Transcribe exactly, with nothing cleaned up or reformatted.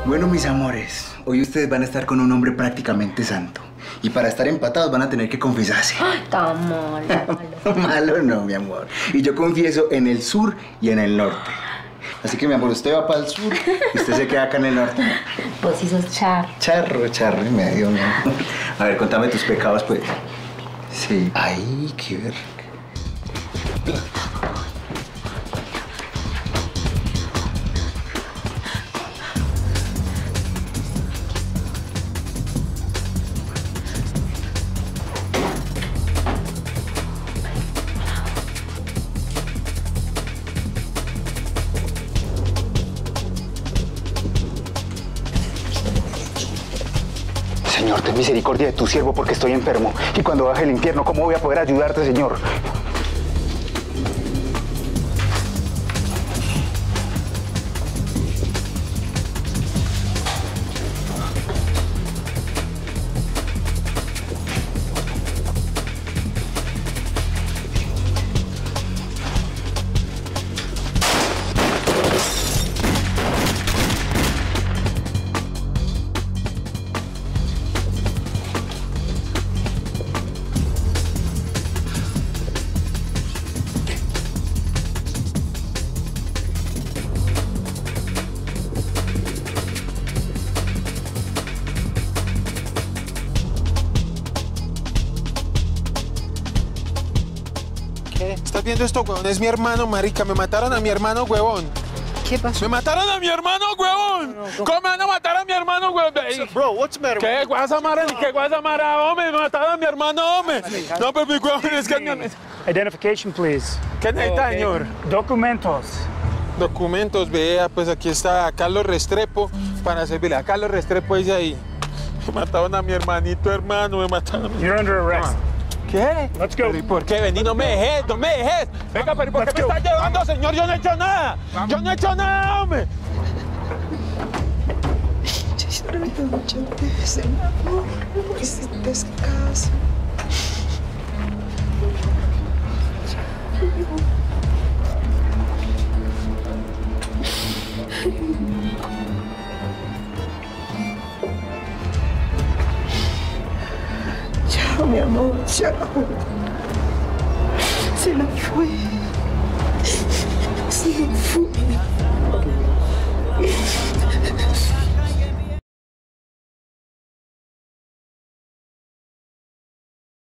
Bueno, mis amores, hoy ustedes van a estar con un hombre prácticamente santo. Y para estar empatados van a tener que confesarse. Ay, tan malo, malo. Malo no, mi amor. Y yo confieso en el sur y en el norte. Así que, mi amor, usted va para el sur y usted se queda acá en el norte. Vos sí sos charro. Charro, charro y medio, mi amor. A ver, contame tus pecados, pues. Sí. Ay, qué ver. Señor, ten misericordia de tu siervo porque estoy enfermo. Y cuando baje el infierno, ¿cómo voy a poder ayudarte, Señor? ¿Estás viendo esto, huevón? Es mi hermano, marica. Me mataron a mi hermano, huevón. ¿Qué pasó? ¡Me mataron a mi hermano, huevón! No, no, ¿Cómo me van a matar a mi hermano, huevón? Bro, what's the matter? ¿Qué guasamara? ¿Qué guasamara, hombre? Me mataron a mi hermano, hombre. No, pero mi huevón, es que... Identification, please. ¿Qué necesita, Okay. señor? Documentos. Documentos, vea, pues aquí está Carlos Restrepo para servirle. A Carlos Restrepo dice ahí. Me mataron a mi hermanito, hermano, me mataron a mi... You're under arrest. ¿Qué? Let's go. ¿Pero y por qué? Vení, no me dejes, no me dejes. Venga, pero ¿y por qué me estás llevando, señor? Yo no he hecho nada. Yo no he hecho nada, hombre. Te lloré muchas veces, mi amor. No hiciste caso. Chao, mi amor, chao. Se la fue. Se la fue.